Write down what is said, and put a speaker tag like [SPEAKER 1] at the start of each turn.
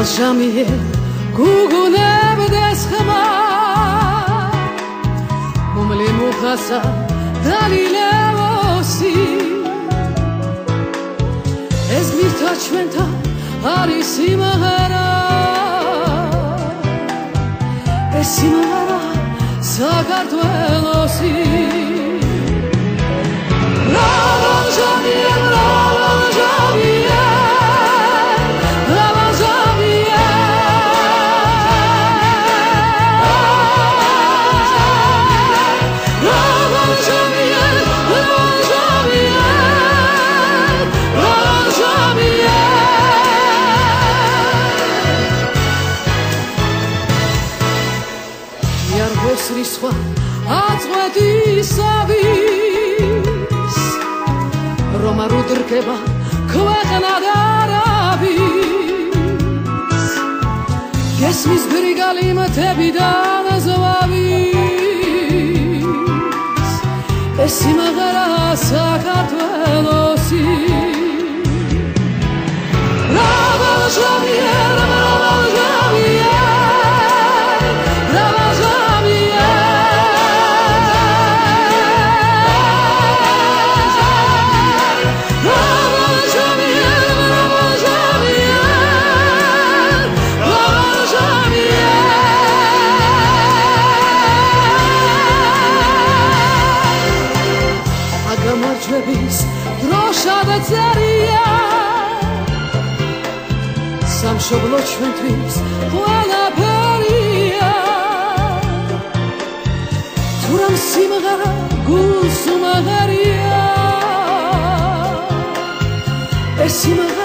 [SPEAKER 1] ჟამიე გუგუნებდეს ხმა მომლი მუხასა დალილევოსი ეს გმირთა ჩვენთა არის სიმღერა ეს სიმღერა საქართველოსი რისხვა აწყვეტისავის რომ არ უდრგება ქვეყნა და არავის გესმის გრიგალი მთებიდან ზვავის ეს სიმღერა საქართველოსი გამარჯვების დროშა და წერია სამშობლო ჩვენთვის ყველაფერია თუ რამ სიმღერა გულს უმაღერია ეს სიმღერა